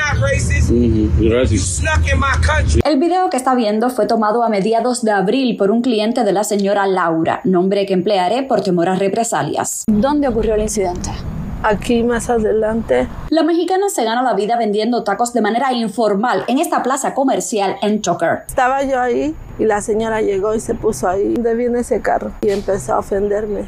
Gracias. El video que está viendo fue tomado a mediados de abril por un cliente de la señora Laura, nombre que emplearé por temor a represalias. ¿Dónde ocurrió el incidente? Aquí más adelante. La mexicana se gana la vida vendiendo tacos de manera informal en esta plaza comercial en Tucker. Estaba yo ahí y la señora llegó y se puso ahí donde viene ese carro y empezó a ofenderme.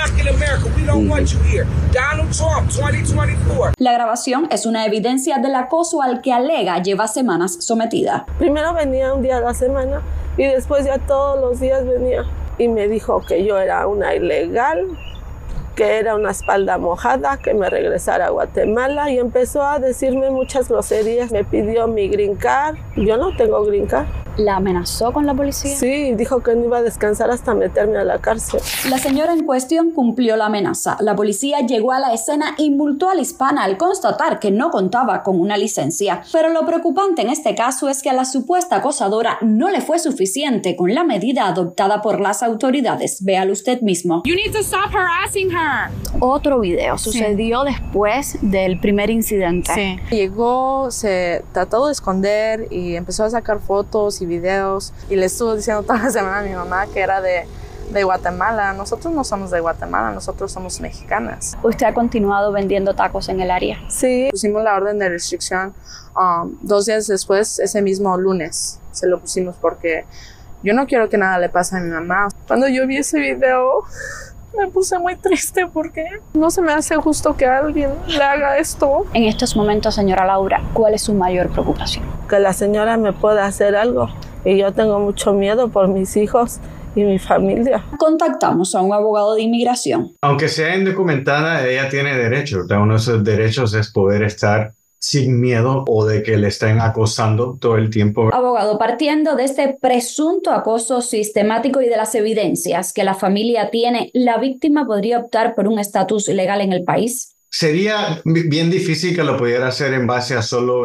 La grabación es una evidencia del acoso al que alega lleva semanas sometida. Primero venía un día a la semana y después ya todos los días venía y me dijo que yo era una ilegal, que era una espalda mojada, que me regresara a Guatemala y empezó a decirme muchas groserías. Me pidió mi green card. Yo no tengo green card. ¿La amenazó con la policía? Sí, dijo que no iba a descansar hasta meterme a la cárcel. La señora en cuestión cumplió la amenaza. La policía llegó a la escena y multó a la hispana al constatar que no contaba con una licencia. Pero lo preocupante en este caso es que a la supuesta acosadora no le fue suficiente con la medida adoptada por las autoridades. Véalo usted mismo. You need to stop harassing her. Otro video sucedió después del primer incidente. Sí. Llegó, se trató de esconder y empezó a sacar fotos y videos y le estuvo diciendo toda la semana a mi mamá que era de Guatemala. Nosotros no somos de Guatemala, nosotros somos mexicanas. ¿Usted ha continuado vendiendo tacos en el área? Sí. Pusimos la orden de restricción 2 días después, ese mismo lunes se lo pusimos porque yo no quiero que nada le pase a mi mamá. Cuando yo vi ese video me puse muy triste porque no se me hace justo que alguien le haga esto. En estos momentos, señora Laura, ¿cuál es su mayor preocupación? Que la señora me pueda hacer algo y yo tengo mucho miedo por mis hijos y mi familia. Contactamos a un abogado de inmigración. Aunque sea indocumentada, ella tiene derechos. Uno de esos derechos es poder estar sin miedo o de que le estén acosando todo el tiempo. Abogado, partiendo de este presunto acoso sistemático y de las evidencias que la familia tiene, ¿la víctima podría optar por un estatus legal en el país? Sería bien difícil que lo pudiera hacer en base a solo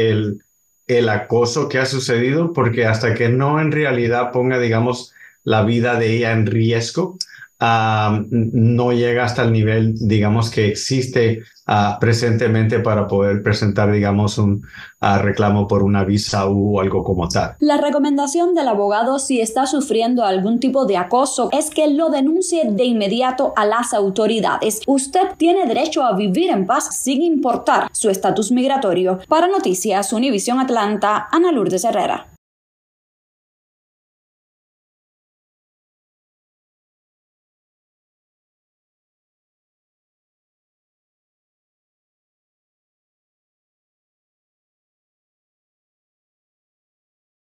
el acoso que ha sucedido, porque hasta que no en realidad ponga, digamos, la vida de ella en riesgo, no llega hasta el nivel, digamos, que existe presentemente para poder presentar, digamos, un reclamo por una visa o algo como tal. La recomendación del abogado, si está sufriendo algún tipo de acoso, es que lo denuncie de inmediato a las autoridades. Usted tiene derecho a vivir en paz sin importar su estatus migratorio. Para Noticias Univisión Atlanta, Ana Lourdes Herrera.